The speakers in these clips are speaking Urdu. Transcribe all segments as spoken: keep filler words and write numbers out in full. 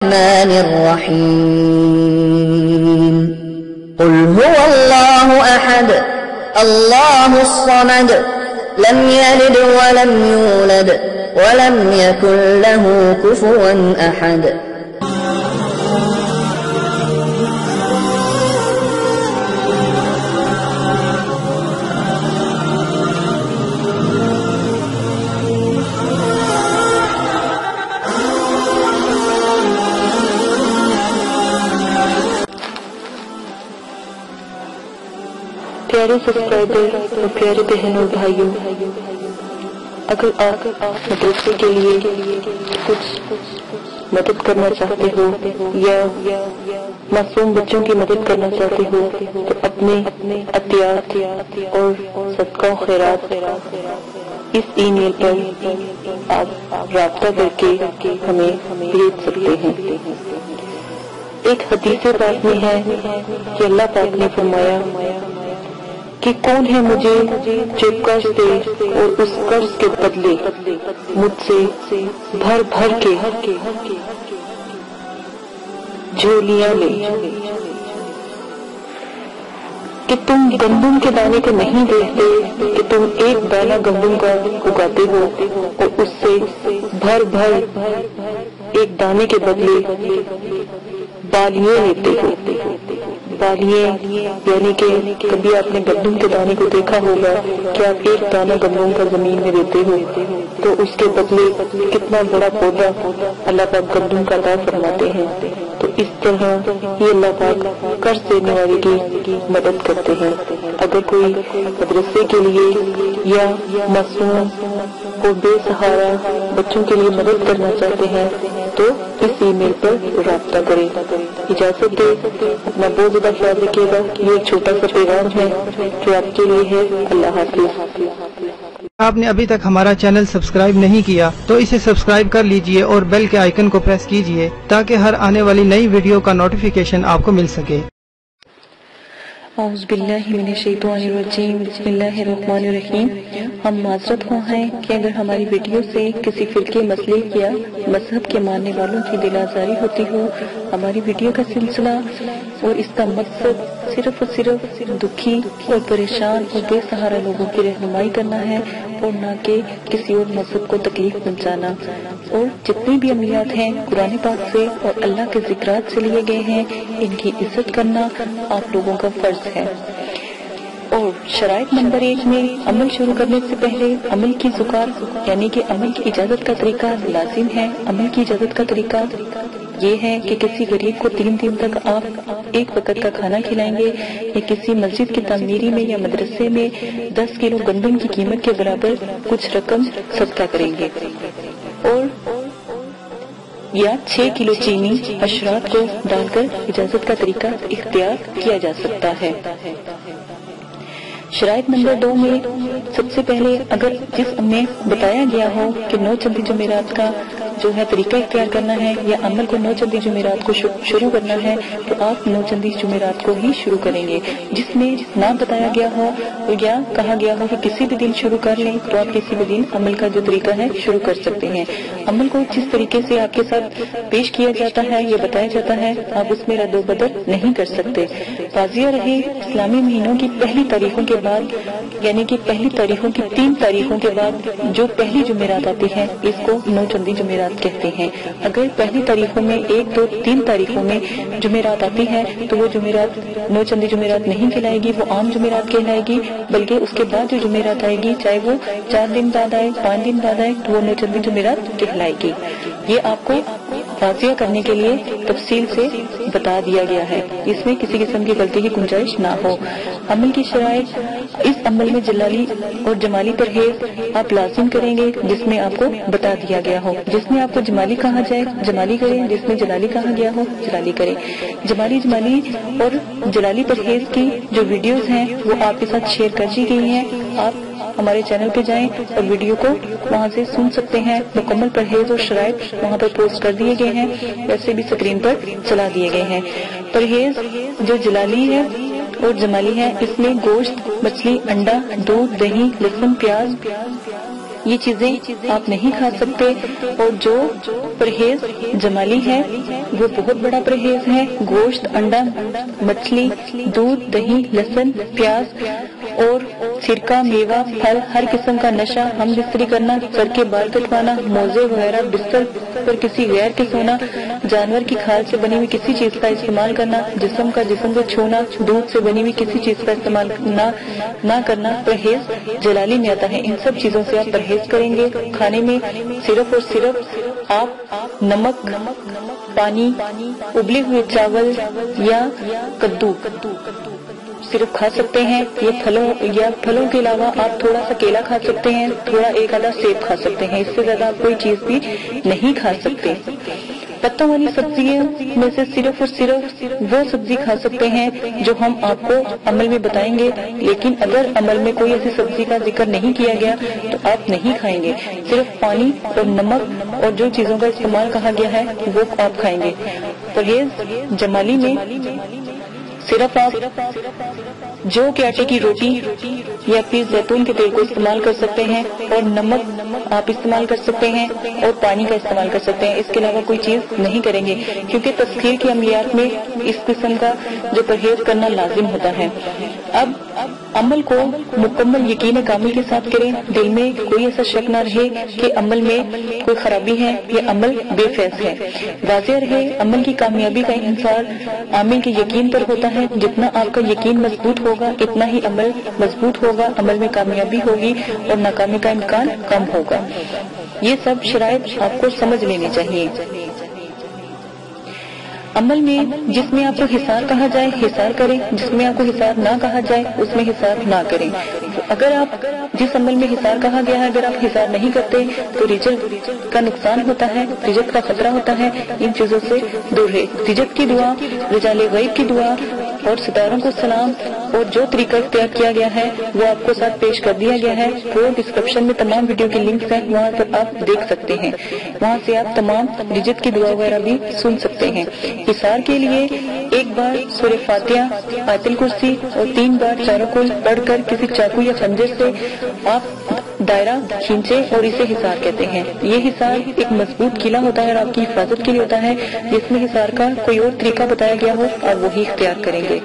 الرحمن الرحيم قل هو الله أحد الله الصمد لم يلد ولم يولد ولم يكن له كفوا أحد. پیارے سبسکرائبر اور پیارے بہنوں اور بھائیوں، اگر آپ مدرسے کے لیے کچھ مدد کرنا چاہتے ہو یا معصوم بچوں کی مدد کرنا چاہتے ہو تو اپنے عطیات اور صدقہ و خیرات اس ای میل پر آپ رابطہ کر کے ہمیں بھیج سکتے ہیں۔ ایک حدیث پاک میں ہے کہ اللہ پاک نے فرمایا کہ کون ہے مجھے جو قرض دے اور اس قرض کے بدلے مجھ سے بھر بھر کے جھولیاں لے، کہ تم گندم کے دانے کو نہیں دیکھتے کہ تم ایک دانہ گندم کا اگاتے ہو اور اس سے بھر بھر ایک دانے کے بدلے بالیاں لیتے ہو۔ بالیاں یعنی کہ کبھی آپ نے گندم کے دانے کو دیکھا ہوگا کہ آپ ایک دانہ گندم کا زمین میں دیتے ہو تو اس کے بدلے کتنا بڑا پودا اللہ پاک گندم کا عطا فرماتے ہیں۔ تو اس طرح یہ اللہ پاک قرض دینے والے کی مدد کرتے ہیں۔ اگر کوئی مدرسے کے لیے یا معصوم اور بے سہارا بچوں کے لیے مدد کرنا چاہتے ہیں تو اس ای میل پر رابطہ کریں۔ اجازت دے، اپنا بہت زیادہ خیال رکھیے گا۔ یہ ایک چھوٹا سا پیغام ہے جو آپ کے لیے ہے۔ اللہ حافظ۔ آپ نے ابھی تک ہمارا چینل سبسکرائب نہیں کیا تو اسے سبسکرائب کر لیجئے اور بیل کے آئیکن کو پریس کیجئے تاکہ ہر آنے والی نئی ویڈیو کا نوٹیفیکیشن آپ کو مل سکے۔ اعوذ باللہ من الشیطان الرجیم، بسم اللہ الرحمن الرحیم۔ ہم معذرت خواہ ہیں کہ اگر ہماری ویڈیو سے کسی فرقے مسلک یا مذہب کے ماننے والوں کی دل آزاری ہوتی ہو۔ ہماری ویڈیو کا سلسلہ اور اس کا مقصد صرف اور صرف دکھی اور پریشان اور بے سہارا لوگوں کی رہنمائی کرنا ہے اور نہ کہ کسی اور مذہب کو تکلیف پہنچانا۔ اور جتنے بھی عملیات ہیں قرآن پاک سے اور اللہ کے ذکرات سے لیے گئے ہیں، ان کی عزت کرنا آپ لوگوں کا فرض ہے۔ اور شرائط نمبر ایک میں عمل شروع کرنے سے پہلے عمل کی زکات یعنی کہ عمل کی اجازت کا طریقہ لازم ہے۔ عمل کی اجازت کا طریقہ یہ ہے کہ کسی غریب کو تین دن تک آپ ایک وقت کا کھانا کھلائیں گے یا کسی مسجد کی تعمیری میں یا مدرسے میں دس کلو گندم کی قیمت کے برابر کچھ رقم صدقہ کریں گے، اور یا چھ کلو چینی اشراط کو ڈال کر اجازت کا طریقہ اختیار کیا جا سکتا ہے۔ شرائط نمبر دو میں سب سے پہلے اگر جس میں بتایا گیا ہو کہ نو چندی جمعرات کا جو ہے طریقہ اختیار کرنا ہے یا عمل کو نو چندی جمعرات کو شروع کرنا ہے تو آپ نو چندی جمعرات کو ہی شروع کریں گے۔ جس میں نہ بتایا گیا ہو یا کہا گیا ہو کہ کسی بھی دن شروع کر لیں تو آپ کسی بھی دن عمل کا جو طریقہ ہے شروع کر سکتے ہیں۔ عمل کو جس طریقے سے آپ کے ساتھ پیش کیا جاتا ہے یا بتایا جاتا ہے آپ اس میں رد و بدل نہیں کر سکتے۔ واضح رہے، اسلامی مہینوں کی پہلی تاریخوں کے بعد یعنی کہ پہلی تاریخوں کی تین تاریخوں کے بعد جو پہلی جمعرات آتی ہے اس کو نو چندی جمعرات کہتے ہیں۔ اگر پہلی تاریخوں میں ایک دو تین تاریخوں میں جمعرات آتی ہے تو وہ جمعرات نو چندی جمعرات نہیں کہلائے گی، وہ عام جمعرات کہلائے گی، بلکہ اس کے بعد جو جمعرات آئے گی چاہے وہ چار دن بعد آئے پانچ دن بعد آئے تو وہ نو چندی جمعرات کہلائے گی۔ یہ آپ کو واضح کرنے کے لیے تفصیل سے بتا دیا گیا ہے، اس میں کسی قسم کی غلطی کی گنجائش نہ ہو۔ عمل کی شرائط، اس عمل میں جلالی اور جمالی پرہیز آپ لازم کریں گے جس میں آپ کو بتا دیا گیا ہو۔ جس میں آپ کو جمالی کہا جائے جمالی کریں، جس میں جلالی کہا گیا ہو جلالی کریں۔ جمالی جمالی اور جلالی پرہیز کی جو ویڈیوز ہیں وہ آپ کے ساتھ شیئر کر دی گئی ہیں۔ آپ ہمارے چینل پہ جائیں اور ویڈیو کو وہاں سے سن سکتے ہیں۔ مکمل پرہیز اور شرائط وہاں پر پوسٹ کر دیے گئے ہیں، ویسے بھی اسکرین پر چلا دیے گئے ہیں۔ پرہیز جو جلالی ہے اور جمالی ہے اس میں گوشت، مچھلی، انڈا، دودھ، دہی، لہسن، پیاز یہ چیزیں آپ نہیں کھا سکتے. اور جو پرہیز جمالی ہے وہ بہت بڑا پرہیز ہے. گوشت، انڈا، مچھلی، دودھ، دہی، لہسن، پیاز اور سرکہ، میوہ، پھل، ہر قسم کا نشہ، ہم بستری کرنا، سر کے بال کٹوانا، موزے وغیرہ، بستر پر کسی غیر کے سونا، جانور کی کھال سے بنی ہوئی کسی چیز کا استعمال کرنا، جسم کا جسم کو چھونا، دودھ سے بنی ہوئی کسی چیز کا استعمال نہ نہ کرنا پرہیز جلالی میں آتا ہے. ان سب چیزوں سے آپ پرہیز کریں گے. کھانے میں صرف اور صرف آپ نمک، پانی، ابلے ہوئے چاول یا کدو صرف کھا سکتے ہیں. یہ پھلوں یا پھلوں کے علاوہ آپ تھوڑا سا کیلا کھا سکتے ہیں، تھوڑا ایک آدھا سیب کھا سکتے ہیں. اس سے زیادہ آپ کوئی چیز بھی نہیں کھا سکتے. پتوں والی سبزیوں میں سے صرف اور صرف وہ سبزی کھا سکتے ہیں جو ہم آپ کو عمل میں بتائیں گے. لیکن اگر عمل میں کوئی ایسی سبزی کا ذکر نہیں کیا گیا تو آپ نہیں کھائیں گے. صرف پانی اور نمک اور جو چیزوں کا استعمال کہا گیا ہے وہ آپ کھائیں گے. پرہیز جمالی میں صرف آپ جو کہ آٹے کی روٹی یا پھر زیتون کے تیل کو استعمال کر سکتے ہیں، اور نمک آپ استعمال کر سکتے ہیں، اور پانی کا استعمال کر سکتے ہیں. اس کے علاوہ کوئی چیز نہیں کریں گے، کیونکہ تسخیر کی عملیات میں اس قسم کا جو پرہیز کرنا لازم ہوتا ہے. اب عمل کو مکمل یقین کامل کے ساتھ کریں. دل میں کوئی ایسا شک نہ رہے کہ عمل میں کوئی خرابی ہے یا عمل بے فیض ہے. واضح رہے عمل کی کامیابی کا انحصار عامل کے یقین پر ہوتا ہے. جتنا آپ کا یقین مضبوط ہوگا اتنا ہی عمل مضبوط ہوگا، عمل میں کامیابی ہوگی اور ناکامی کا امکان کم ہوگا. یہ سب شرائط آپ کو سمجھ لینی چاہیے. عمل میں جس میں آپ کو حصار کہا جائے حصار کریں، جس میں آپ کو حصار نہ کہا جائے اس میں حصار نہ کریں. اگر آپ جس عمل میں حصار کہا گیا ہے اگر آپ حصار نہیں کرتے تو رجت کا نقصان ہوتا ہے، رجت کا خطرہ ہوتا ہے. ان چیزوں سے دور رہے. رجت کی دعا، رجال غیب کی دعا اور ستاروں کو سلام اور جو طریقہ اختیار کیا گیا ہے وہ آپ کو ساتھ پیش کر دیا گیا ہے. وہ ڈسکرپشن میں تمام ویڈیو کے لنکس ہیں، وہاں پر آپ دیکھ سکتے ہیں. وہاں سے آپ تمام رجت کی دعا وغیرہ بھی سن سکتے ہیں. حصار کے لیے ایک بار سورہ فاتحہ، آیت الکرسی اور تین بار چاروں کو پڑھ کر کسی چاقو یا خنجر سے آپ دائرہ کھینچے اور اسے حصار کہتے ہیں. یہ حصار ایک مضبوط قلعہ ہوتا ہے اور آپ کی حفاظت کے لیے ہوتا ہے. جس میں حصار کا کوئی اور طریقہ بتایا گیا ہو آپ وہی اختیار کریں گے.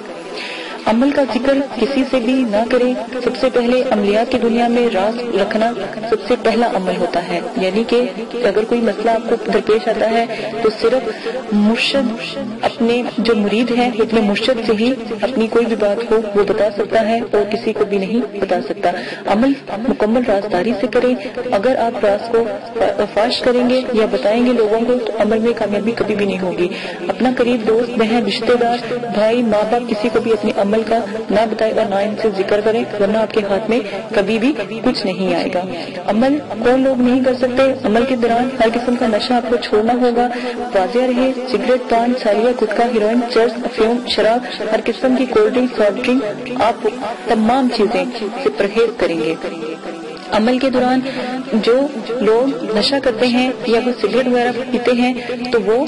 عمل کا ذکر کسی سے بھی نہ کریں. سب سے پہلے عملیات کی دنیا میں راز رکھنا سب سے پہلا عمل ہوتا ہے. یعنی کہ اگر کوئی مسئلہ آپ کو درپیش آتا ہے تو صرف مرشد اپنے جو مرید ہے اپنے مرشد سے ہی اپنی کوئی بھی بات ہو وہ بتا سکتا ہے اور کسی کو بھی نہیں بتا سکتا. عمل مکمل رازداری سے کریں. اگر آپ راز کو فاش کریں گے یا بتائیں گے لوگوں کو تو عمل میں کامیابی کبھی بھی نہیں ہوگی. اپنا قریب دوست، بہن، رشتے دار، بھائی، ماں باپ کسی کو بھی اپنے عمل کا نہ بتائے اور نہ ان سے ذکر کرے، ورنہ آپ کے ہاتھ میں کبھی بھی کچھ نہیں آئے گا. عمل کون لوگ نہیں کر سکتے؟ عمل کے دوران ہر قسم کا نشہ آپ کو چھوڑنا ہوگا. واضح رہے سگریٹ، پان، سالیہ، گٹکا، ہیروئن، چرس، افیون، شراب، ہر قسم کی کولڈ ڈرنک، سافٹ ڈرنک، آپ تمام چیزیں سے پرہیز کریں گے. عمل کے دوران جو لوگ نشہ کرتے ہیں یا وہ سگریٹ وغیرہ پیتے ہیں تو وہ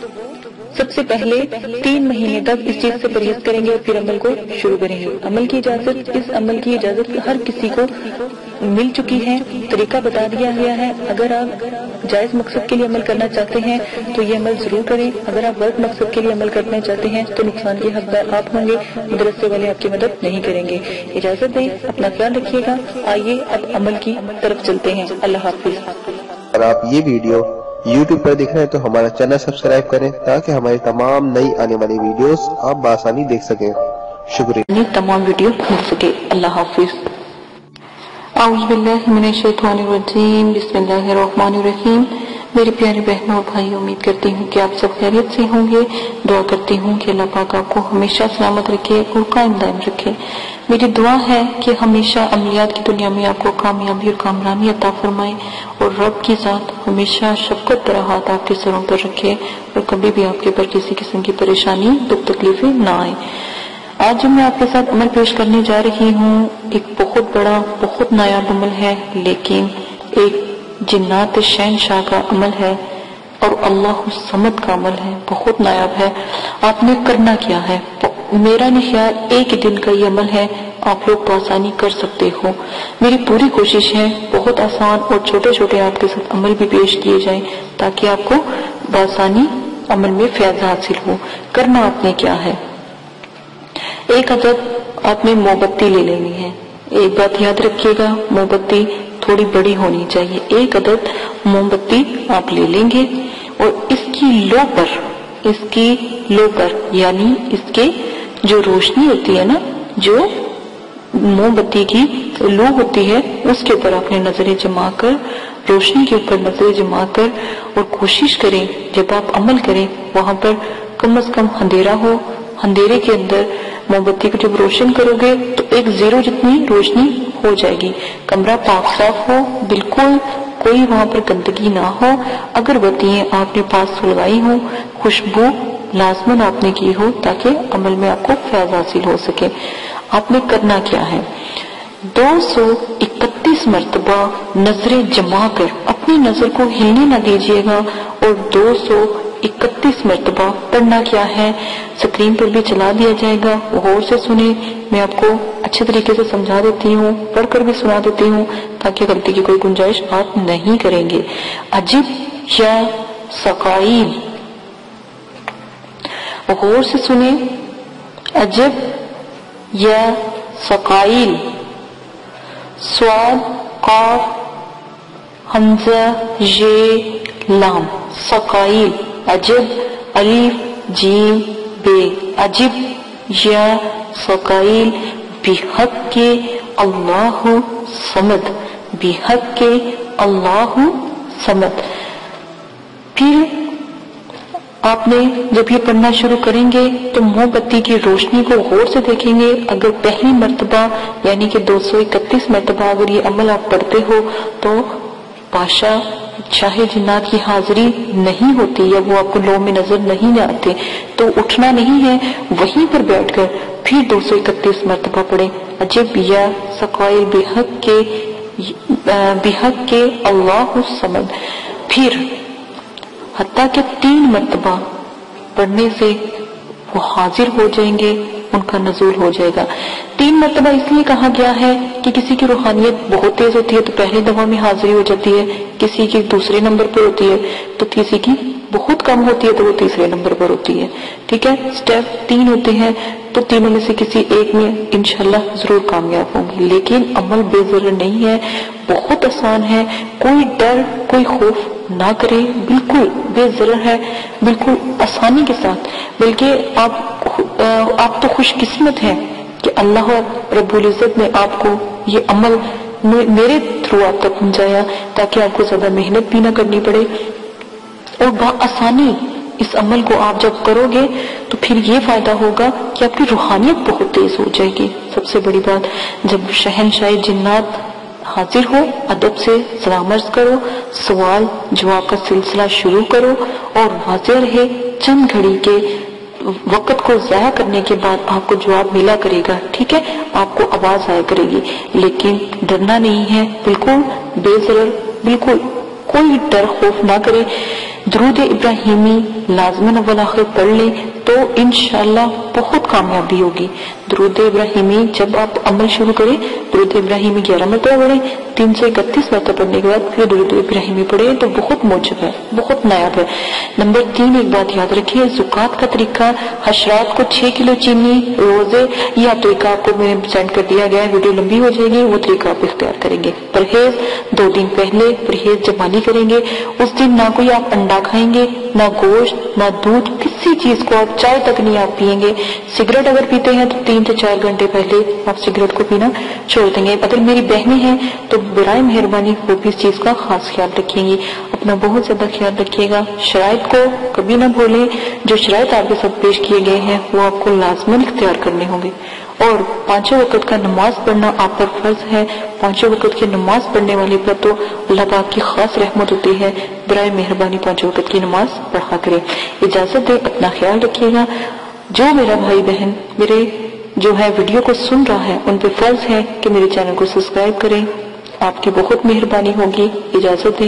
سب سے پہلے تین مہینے تک اس چیز سے پرہیز کریں گے اور پھر عمل کو شروع کریں گے. عمل کی اجازت اس عمل کی اجازت ہر کسی کو مل چکی ہے. طریقہ بتا دیا گیا ہے. اگر آپ جائز مقصد کے لیے عمل کرنا چاہتے ہیں تو یہ عمل ضرور کریں. اگر آپ غلط مقصد کے لیے عمل کرنا چاہتے ہیں تو نقصان کے حقدار آپ ہوں گے، مدرسے والے آپ کی مدد نہیں کریں گے. اجازت دیں، اپنا خیال رکھیے گا. آئیے اب عمل کی طرف چلتے ہیں. اللہ حافظ. اگر آپ یہ ویڈیو یوٹیوب پر دیکھ رہے ہیں تو ہمارا چینل سبسکرائب کریں تاکہ ہماری تمام نئی آنے والی ویڈیوز آپ بآسانی دیکھ سکیں. شکریہ. تمام ویڈیو مل سکے. اللہ حافظ. اعوذ باللہ من الشیطان الرجیم. بسم اللہ الرحمن الرحیم. میری پیاری بہنوں اور بھائی، امید کرتی ہوں کہ آپ سب خیریت سے ہوں گے. دعا کرتی ہوں کہ اللہ پاک آپ کو ہمیشہ سلامت رکھے اور قائم دائم رکھے. میری دعا ہے کہ ہمیشہ عملیات کی دنیا میں آپ کو کامیابی اور کامرانی عطا فرمائے اور رب کی ذات ہمیشہ شفقت بھرا ہاتھ آپ کے سروں پر رکھے اور کبھی بھی آپ کے پر کسی قسم کی پریشانی، دکھ تکلیفیں نہ آئے. آج جو میں آپ کے ساتھ عمل پیش کرنے جا رہی ہوں ایک بہت بڑا بہت نایاب عمل ہے، لیکن ایک جنات شہنشاہ کا عمل ہے اور اللہ الصمد کا عمل ہے. بہت نایاب ہے. آپ نے کرنا کیا ہے؟ میرا نہیں خیال ایک ہی دن کا یہ عمل ہے، آپ لوگ بآسانی کر سکتے ہو۔ میری پوری کوشش ہے بہت آسان اور چھوٹے چھوٹے آپ کے ساتھ عمل بھی پیش کیے جائیں تاکہ آپ کو بآسانی عمل میں فیض حاصل ہو۔ کرنا آپ نے کیا ہے، ایک عدد آپ نے موم بتی لے لینی ہے۔ ایک بات یاد رکھیے گا، موم بتی تھوڑی بڑی ہونی چاہیے۔ ایک عدد موم بتی آپ لے لیں گے اور اس کی لو پر اس کی لو پر یعنی اس کے جو روشنی ہوتی ہے نا، جو موم بتی کی لو ہوتی ہے، اس کے اوپر آپ نے نظریں جما کر، روشنی کے اوپر نظریں جما کر، اور کوشش کریں جب آپ عمل کریں وہاں پر کم از کم اندھیرا ہو۔ اندھیرے کے اندر موم بتی کو جب روشن کرو گے تو ایک زیرو جتنی روشنی ہو جائے گی۔ کمرہ پاک صاف ہو، بالکل کوئی وہاں پر گندگی نہ ہو، اگربتیاں آپ نے پاس لگائی ہوں، خوشبو لازمن آپ نے کی ہو تاکہ عمل میں آپ کو فیض حاصل ہو سکے۔ آپ نے کرنا کیا ہے، دو سو اکتیس مرتبہ نظریں جما کر اپنی نظر کو ہلنے نہ دیجیے گا، اور دو سو اکتیس مرتبہ پڑھنا کیا ہے، سکرین پر بھی چلا دیا جائے گا، غور سے سنیں، میں آپ کو اچھے طریقے سے سمجھا دیتی ہوں، پڑھ کر بھی سنا دیتی ہوں تاکہ غلطی کی کوئی گنجائش آپ نہیں کریں گے۔ عجب یا ثقائل، غور سے سنیں، عجب یا ثقائل، سواد قاف حمزہ یہ لام، ثقائل، عجب الف جیم بے، عجب یا ثقائل، بحق کے اللہ صمد، بحق کے اللہ صمد۔ پھر آپ نے جب یہ پڑھنا شروع کریں گے تو موم بتی کی روشنی کو غور سے دیکھیں گے۔ اگر پہلی مرتبہ یعنی کہ دو سو اکتیس مرتبہ اگر یہ عمل آپ پڑھتے ہو تو بادشاہ شاہ جنات کی حاضری نہیں ہوتی یا وہ آپ کو لو میں نظر نہیں آتے، تو اٹھنا نہیں ہے، وہیں پر بیٹھ کر پھر دو سو اکتیس مرتبہ پڑھیں، عجب یا ثقائل، بحق کے بحق کے اللہ الصمد۔ پھر حتیٰ کہ تین مرتبہ پڑھنے سے وہ حاضر ہو جائیں گے، ان کا نزول ہو جائے گا۔ تین مرتبہ اس لیے کہا گیا ہے کہ کسی کی روحانیت بہت تیز ہوتی ہے تو پہلی دفعہ میں حاضری ہو جاتی ہے، کسی کی دوسرے نمبر پر ہوتی ہے، تو کسی کی بہت کم ہوتی ہے تو وہ تیسرے نمبر پر ہوتی ہے، ٹھیک ہے۔ سٹیپ تین ہوتے ہیں تو تینوں میں سے کسی ایک میں انشاءاللہ ضرور کامیاب ہوں گے، لیکن عمل بے ضرر نہیں ہے، بہت آسان ہے، کوئی ڈر کوئی خوف نہ کریں، بالکل بے ضرر ہے، بالکل آسانی کے ساتھ، بلکہ آپ آپ تو خوش قسمت ہیں کہ اللہ رب العزت نے آپ کو یہ عمل میرے تھرو آپ تک پہنچایا تاکہ آپ کو زیادہ محنت بھی نہ کرنی پڑے، اور بآسانی اس عمل کو آپ جب کرو گے تو پھر یہ فائدہ ہوگا کہ آپ کی روحانیت بہت تیز ہو جائے گی۔ سب سے بڑی بات، جب شہنشاہ جنات حاضر ہو ادب سے سلام عرض کرو، سوال جواب کا سلسلہ شروع کرو، اور واضح رہے چند گھڑی کے وقت کو ضائع کرنے کے بعد آپ کو جواب ملا کرے گا، ٹھیک ہے، آپ کو آواز آیا کرے گی، لیکن ڈرنا نہیں ہے، بالکل بے ضرر، بالکل کوئی ڈر خوف نہ کرے۔ درود ابراہیمی لازماً اول آخر پڑھ لیں تو انشاءاللہ بہت کامیابی ہوگی۔ درود ابراہیمی جب آپ عمل شروع کریں، درود ابراہیمی گیارہ مرتبہ پڑھیں، تین سو اکتیس مرتبہ پڑھنے کے بعد پھر درود ابراہیمی پڑھیں تو بہت موجب ہے، بہت نایاب ہے۔ نمبر تین، ایک بات یاد رکھیے، زکوٰۃ کا طریقہ، حشرات کو چھ کلو چینی روزے، یہ طریقہ آپ کو میں نے سینڈ کر دیا گیا ہے، ویڈیو لمبی ہو جائے گی، وہ طریقہ آپ اختیار کریں گے۔ پرہیز، دو دن پہلے پرہیز جمانی کریں گے، اس دن نہ کوئی آپ انڈا کھائیں گے، نہ گوشت، نہ دودھ، کسی چیز کو آپ چائے تک نہیں آپ پیئیں گے۔ سگریٹ اگر پیتے ہیں تو تین سے چار گھنٹے پہلے آپ سگریٹ کو پینا چھوڑ دیں گے۔ اگر میری بہنیں ہیں تو برائے مہربانی وہ بھی اس چیز کا خاص خیال رکھیں گی، اپنا بہت زیادہ خیال رکھیے گا۔ شرائط کو کبھی نہ بھولیں، جو شرائط آپ کے ساتھ پیش کیے گئے ہیں وہ آپ کو لازماً اختیار کرنے ہوں گے، اور پانچوں وقت کا نماز پڑھنا آپ پر فرض ہے۔ پانچوں وقت کی نماز پڑھنے والے پر تو اللہ پاک کی خاص رحمت ہوتی ہے، برائے مہربانی پانچوں وقت کی نماز پڑھا کریں۔ اجازت دے، اپنا خیال رکھیے گا۔ جو میرا بھائی بہن میرے جو ہے ویڈیو کو سن رہا ہے ان پہ فرض ہے کہ میرے چینل کو سبسکرائب کریں، آپ کی بہت مہربانی ہوگی۔ اجازت دیں۔